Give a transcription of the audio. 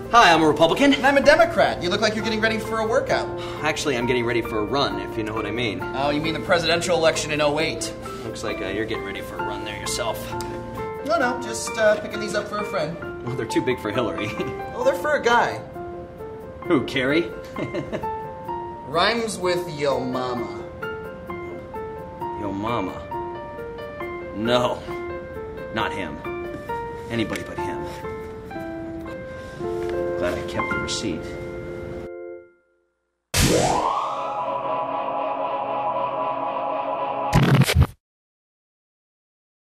Hi, I'm a Republican. And I'm a Democrat. You look like you're getting ready for a workout. Actually, I'm getting ready for a run, if you know what I mean. Oh, you mean the presidential election in '08? Looks like you're getting ready for a run there yourself. No, just picking these up for a friend. Well, they're too big for Hillary. Oh, they're for a guy. Who, Kerry? Rhymes with yo mama. Yo mama. No, not him. Anybody but him. Glad I kept the receipt.